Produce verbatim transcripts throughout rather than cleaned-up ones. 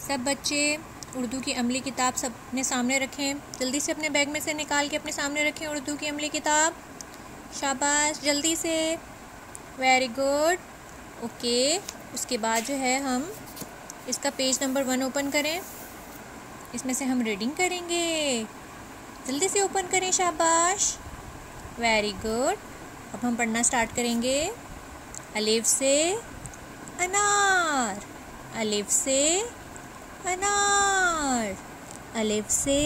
सब बच्चे उर्दू की अमली किताब सब अपने सामने रखें। जल्दी से अपने बैग में से निकाल के अपने सामने रखें उर्दू की अमली किताब। शाबाश, जल्दी से, वेरी गुड। ओके, उसके बाद जो है हम इसका पेज नंबर वन ओपन करें। इसमें से हम रीडिंग करेंगे। जल्दी से ओपन करें, शाबाश, वेरी गुड। अब हम पढ़ना स्टार्ट करेंगे। अलिफ से अनार, अलिफ से अनार, अलिफ से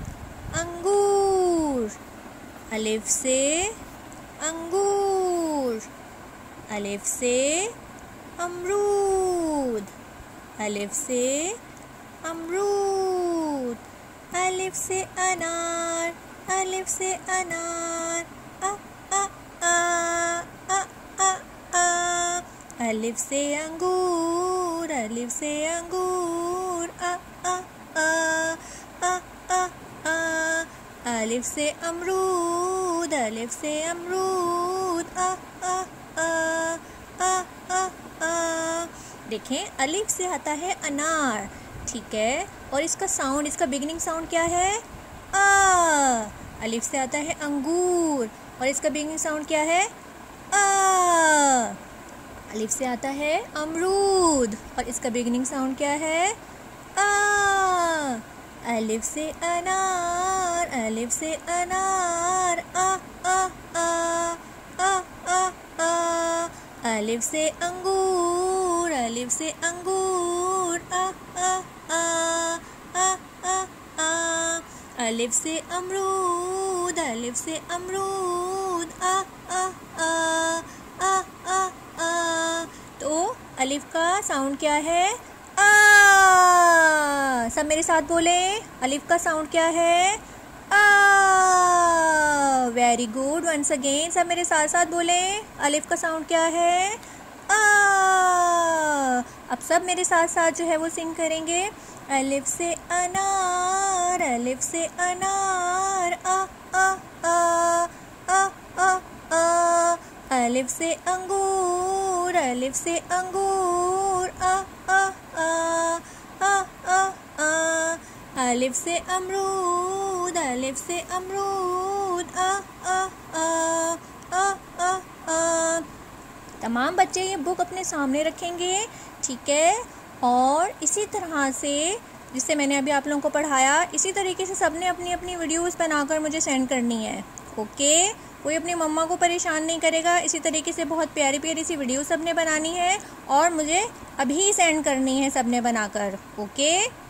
अंगूर, अलिफ से अंगूर, अलिफ से अमरूद, अलिफ से अमरूद, अलिफ से अनार, अलिफ से अनार, अ अ आ अ अ आ, अलिफ से अंगूर, अलिफ से अंगूर, अ अ आ अ अ आ, अलिफ से अमरूद, अलिफ से अमरूद, अ अ आ अ अ आ। देखें, अलिफ से आता है अनार, ठीक है, और इसका साउंड, इसका बिगिनिंग साउंड क्या है? आ। अलिफ से आता है अंगूर और इसका बिगिनिंग साउंड क्या है? आ। अलिफ से आता है अमरूद और इसका बिगिनिंग साउंड क्या है? आ। अलिफ से अनार, अलिफ से अनार, आ आ आ आ आ आ। अलिफ से अंगूर, अलिफ से अंगूर, आ आ आ आ आ आ। अलिफ से अमरूद, अलिफ से अमरूद, आ आ आ आ आ आ। तो अलिफ का साउंड क्या है? आ। सब मेरे साथ बोले, अलिफ का साउंड क्या है? आ। वेरी गुड, वंस अगेन सब मेरे साथ साथ बोले, अलिफ का साउंड क्या है? आ। अब सब मेरे साथ साथ जो है वो सिंग करेंगे। अलिफ से अनार, अलिफ से अनार, आ आ आ आ आ आ। अलिफ से अंगूर, अलिफ से अंगूर, आ आ आ आ आ आ। अलिफ से अमरूद, अलिफ से अमरूद, आ आ आ आ आ आ। तमाम बच्चे ये बुक अपने सामने रखेंगे, ठीक है, और इसी तरह से जिससे मैंने अभी आप लोगों को पढ़ाया, इसी तरीके से सबने अपनी अपनी वीडियोस बनाकर मुझे सेंड करनी है। ओके, कोई अपनी मम्मा को परेशान नहीं करेगा। इसी तरीके से बहुत प्यारी प्यारी सी वीडियो सबने बनानी है और मुझे अभी सेंड करनी है सबने बनाकर। ओके।